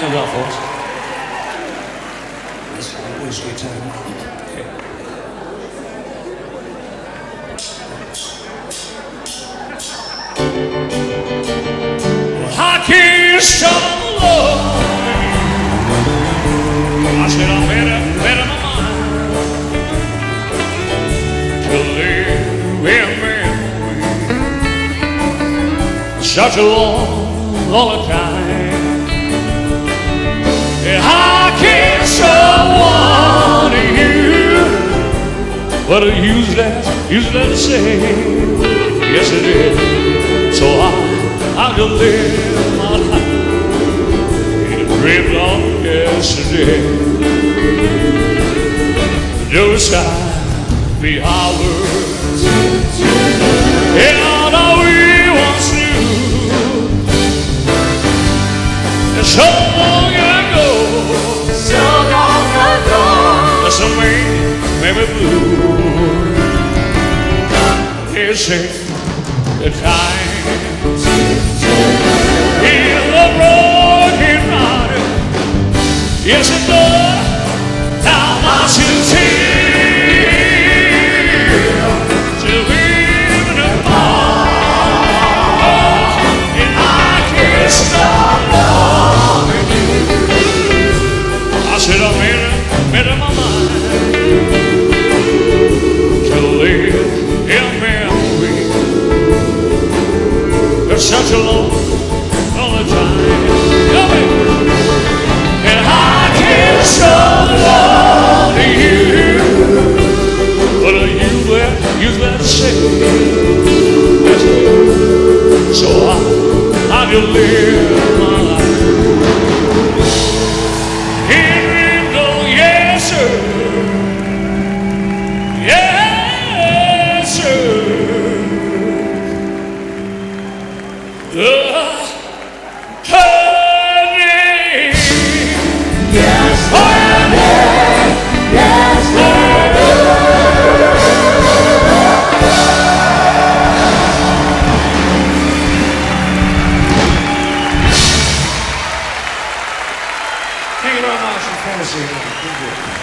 Still got folks. That's always a good time. Okay. Well, I can't stop loving you. I said I better my mind to live in memory such a long time. I can't stop wanting you, but I used that to say, yes it is. So I could live my life in a dream of yesterday. Those happy hours, and all we once knew, so long ago. So made me blue. They say the time in the broken hearted, yes it does. How much you feel to live in a bar, and I can't stop loving you. I said I made up my mind to live in memory. There's such a long time, and I can't stop loving you. But you let say, so I can live my life. Yes, sir. Yes, sir. Honey. Yes, honey. Yes, Thank you very much for coming.